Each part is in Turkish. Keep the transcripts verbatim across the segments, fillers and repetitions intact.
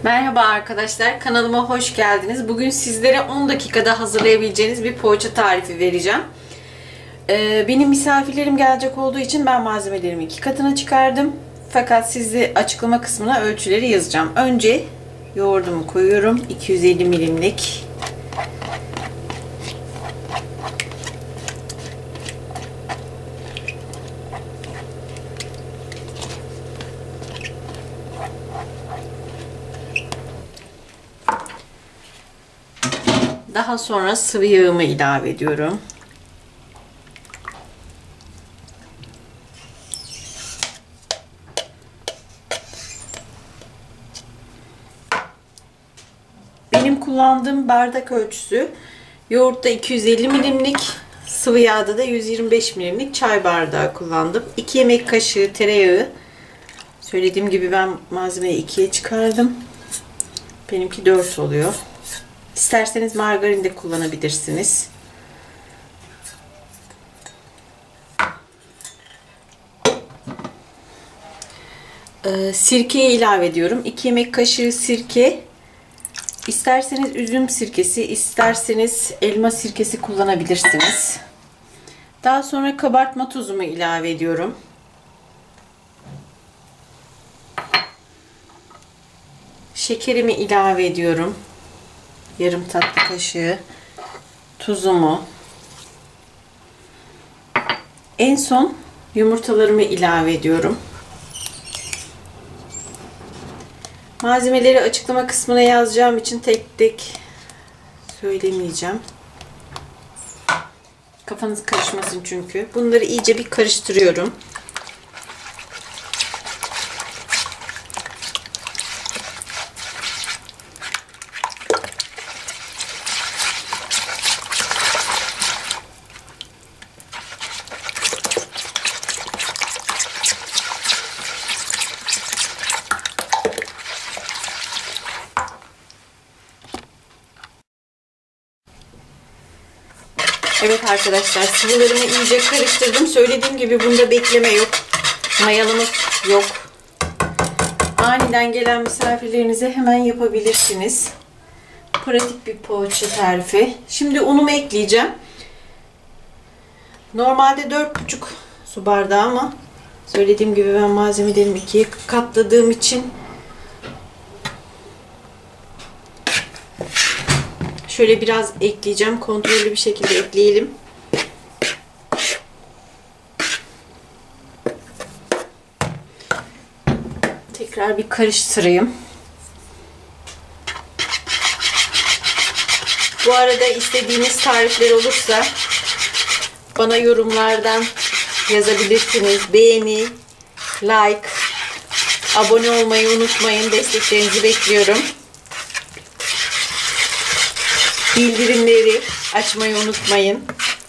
Merhaba arkadaşlar, kanalıma hoş geldiniz. Bugün sizlere on dakikada hazırlayabileceğiniz bir poğaça tarifi vereceğim. Ee, benim misafirlerim gelecek olduğu için ben malzemelerimi iki katına çıkardım. Fakat size açıklama kısmına ölçüleri yazacağım. Önce yoğurdumu koyuyorum. iki yüz elli milimlik. Daha sonra sıvı yağımı ilave ediyorum. Benim kullandığım bardak ölçüsü yoğurtta iki yüz elli milimlik, sıvı yağda da yüz yirmi beş milimlik çay bardağı kullandım. iki yemek kaşığı tereyağı. Söylediğim gibi ben malzemeyi ikiye çıkardım. Benimki dört oluyor. İsterseniz margarin de kullanabilirsiniz. Ee, sirkeyi ilave ediyorum. iki yemek kaşığı sirke. İsterseniz üzüm sirkesi, isterseniz elma sirkesi kullanabilirsiniz. Daha sonra kabartma tozumu ilave ediyorum. Şekerimi ilave ediyorum. Yarım tatlı kaşığı. Tuzumu. En son yumurtalarımı ilave ediyorum. Malzemeleri açıklama kısmına yazacağım için tek tek söylemeyeceğim. Kafanız karışmasın çünkü. Bunları iyice bir karıştırıyorum. Evet arkadaşlar, sıvılarımı iyice karıştırdım. Söylediğim gibi bunda bekleme yok. Mayalamak yok. Aniden gelen misafirlerinize hemen yapabilirsiniz. Pratik bir poğaça tarifi. Şimdi unumu ekleyeceğim. Normalde dört buçuk su bardağı ama söylediğim gibi ben malzemelerimi ikiye katladığım için şöyle biraz ekleyeceğim. Kontrollü bir şekilde ekleyelim. Tekrar bir karıştırayım. Bu arada istediğiniz tarifler olursa bana yorumlardan yazabilirsiniz. Beğeni, like, abone olmayı unutmayın. Desteklerinizi bekliyorum. Bildirimleri açmayı unutmayın.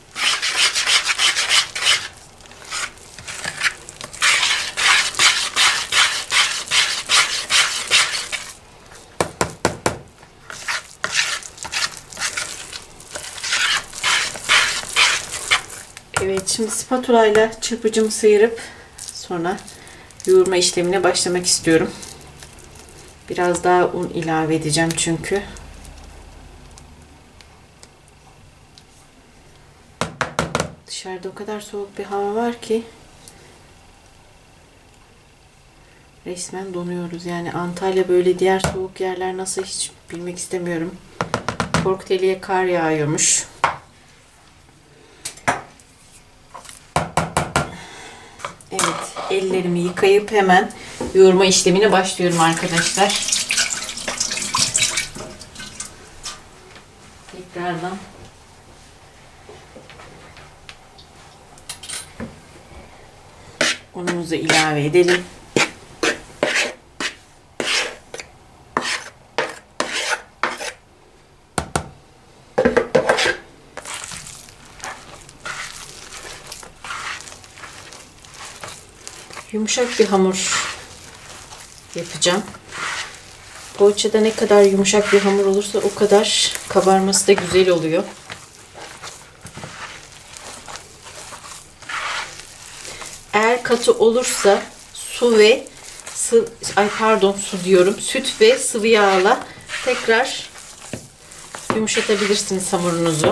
Evet, şimdi spatula ile çırpıcımı sıyırıp sonra yoğurma işlemine başlamak istiyorum. Biraz daha un ilave edeceğim çünkü. Dışarıda o kadar soğuk bir hava var ki resmen donuyoruz. Yani Antalya böyle, diğer soğuk yerler nasıl hiç bilmek istemiyorum. Korkuteli'ye kar yağıyormuş. Evet, ellerimi yıkayıp hemen yoğurma işlemine başlıyorum arkadaşlar. Tekrardan unumuzu ilave edelim. Yumuşak bir hamur yapacağım. Poğaçada ne kadar yumuşak bir hamur olursa o kadar kabarması da güzel oluyor. Eğer katı olursa su ve sı ay pardon su diyorum. Süt ve sıvı yağla tekrar yumuşatabilirsiniz hamurunuzu.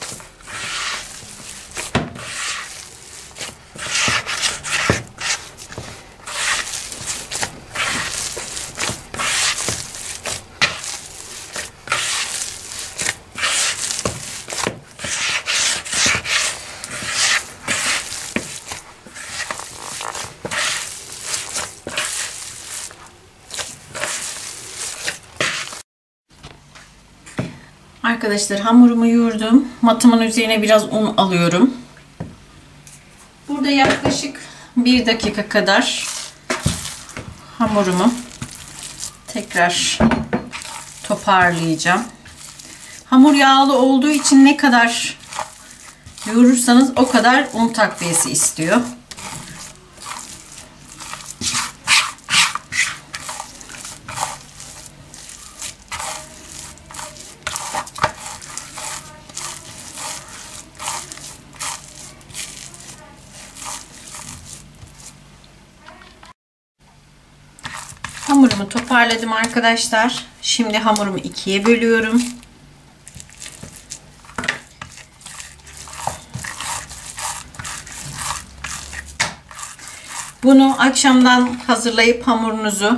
Arkadaşlar hamurumu yoğurdum. Matımın üzerine biraz un alıyorum. Burada yaklaşık bir dakika kadar hamurumu tekrar toparlayacağım. Hamur yağlı olduğu için ne kadar yoğurursanız o kadar un takviyesi istiyor. Hamurumu toparladım arkadaşlar. Şimdi hamurumu ikiye bölüyorum. Bunu akşamdan hazırlayıp hamurunuzu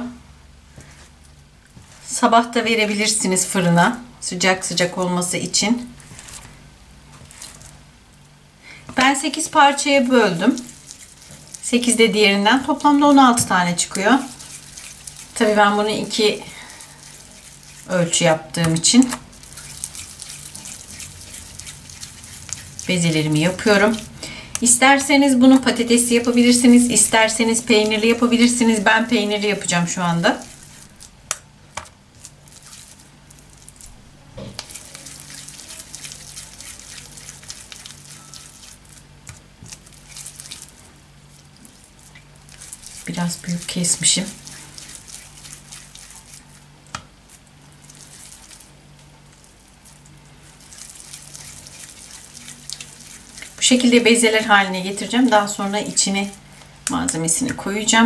sabah da verebilirsiniz fırına. Sıcak sıcak olması için. Ben sekiz parçaya böldüm. sekiz de diğerinden. Toplamda on altı tane çıkıyor. Tabii ben bunu iki ölçü yaptığım için bezelerimi yapıyorum. İsterseniz bunu patatesli yapabilirsiniz. İsterseniz peynirli yapabilirsiniz. Ben peynirli yapacağım şu anda. Biraz büyük kesmişim. Bu şekilde bezeler haline getireceğim. Daha sonra içine malzemesini koyacağım.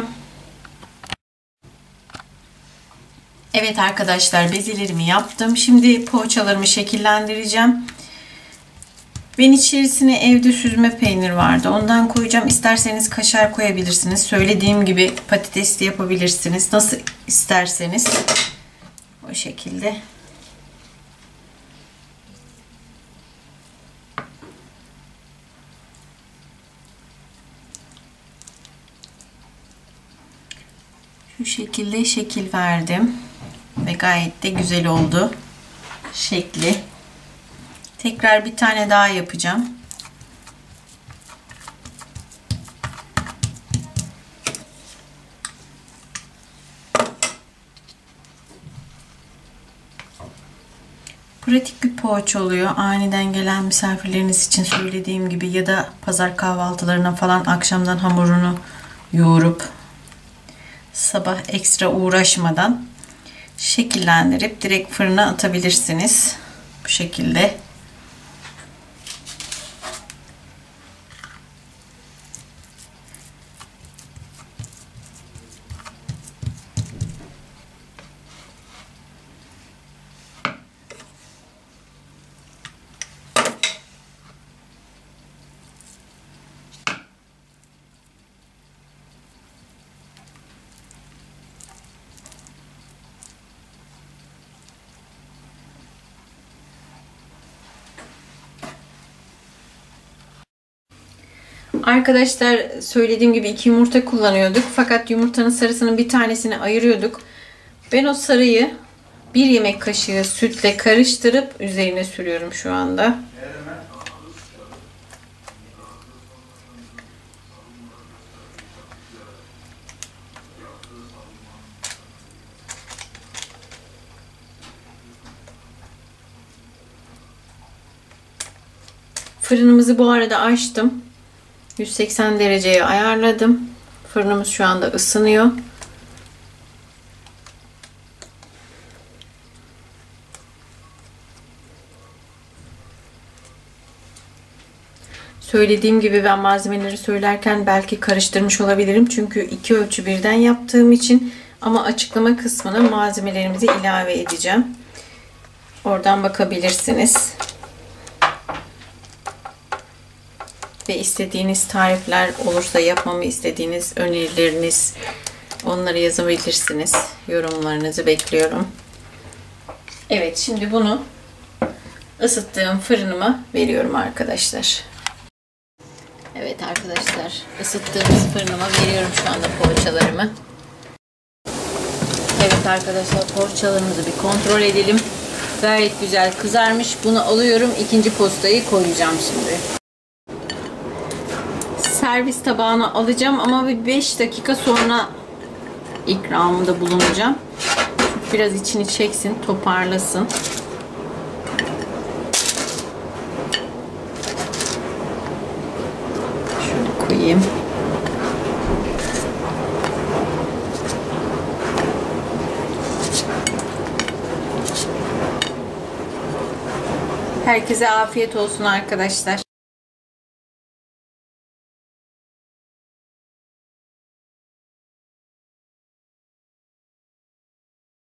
Evet arkadaşlar, bezelerimi yaptım. Şimdi poğaçalarımı şekillendireceğim. Ben içerisine evde süzme peynir vardı. Ondan koyacağım. İsterseniz kaşar koyabilirsiniz. Söylediğim gibi patatesli yapabilirsiniz. Nasıl isterseniz. O şekilde. Şu şekilde şekil verdim. Ve gayet de güzel oldu. Şekli. Tekrar bir tane daha yapacağım. Pratik bir poğaça oluyor. Aniden gelen misafirleriniz için söylediğim gibi ya da pazar kahvaltılarına falan akşamdan hamurunu yoğurup sabah ekstra uğraşmadan şekillendirip direkt fırına atabilirsiniz. Bu şekilde. Arkadaşlar söylediğim gibi iki yumurta kullanıyorduk. Fakat yumurtanın sarısının bir tanesini ayırıyorduk. Ben o sarıyı bir yemek kaşığı sütle karıştırıp üzerine sürüyorum şu anda. Fırınımızı bu arada açtım. yüz seksen dereceye ayarladım. Fırınımız şu anda ısınıyor. Söylediğim gibi ben malzemeleri söylerken belki karıştırmış olabilirim. Çünkü iki ölçü birden yaptığım için, ama açıklama kısmına malzemelerimizi ilave edeceğim. Oradan bakabilirsiniz. Ve istediğiniz tarifler olursa, yapmamı istediğiniz önerileriniz, onları yazabilirsiniz. Yorumlarınızı bekliyorum. Evet, şimdi bunu ısıttığım fırınıma veriyorum arkadaşlar. Evet arkadaşlar, ısıttığımız fırınıma veriyorum şu anda poğaçalarımı. Evet arkadaşlar, poğaçalarımızı bir kontrol edelim. Gayet güzel kızarmış. Bunu alıyorum. İkinci postayı koyacağım şimdi. Servis tabağına alacağım ama bir beş dakika sonra ikramında bulunacağım. Biraz içini çeksin, toparlasın. Şöyle koyayım. Herkese afiyet olsun arkadaşlar.